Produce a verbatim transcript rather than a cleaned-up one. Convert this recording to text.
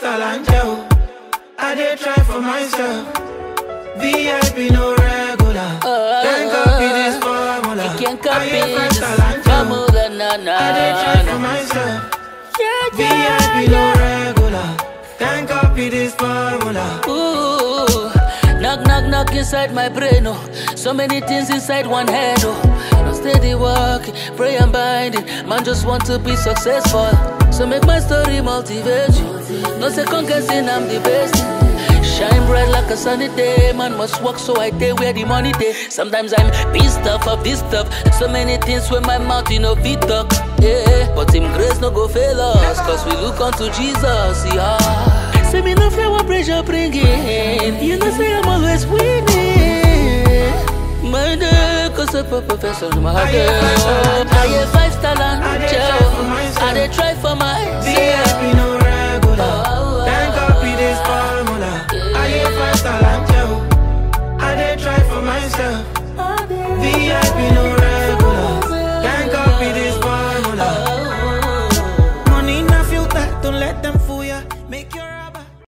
star and gel. I did try for myself. V I P no regular. Uh, Can't copy this formula. You can't copy this formula, na na. I did try for myself. Yeah, V I P no regular. Can't copy this formula. Ooh, knock, knock, knock inside my brain, oh. So many things inside one head, oh. No steady work, pray and bind it. Man just want to be successful. So make my story motivate you. No second guessing, I'm the best. Shine bright like a sunny day. Man must work so I day where the money day. Sometimes I'm pissed off of this stuff. So many things when my mouth, you know, feet talk. Yeah, but him grace no go fail us, cause we look unto Jesus, yeah. Say me no fear what pressure bring in. You know say I'm always winning. My day, cause I'm a professor my day. I have five star and Joe. I dey try for myself.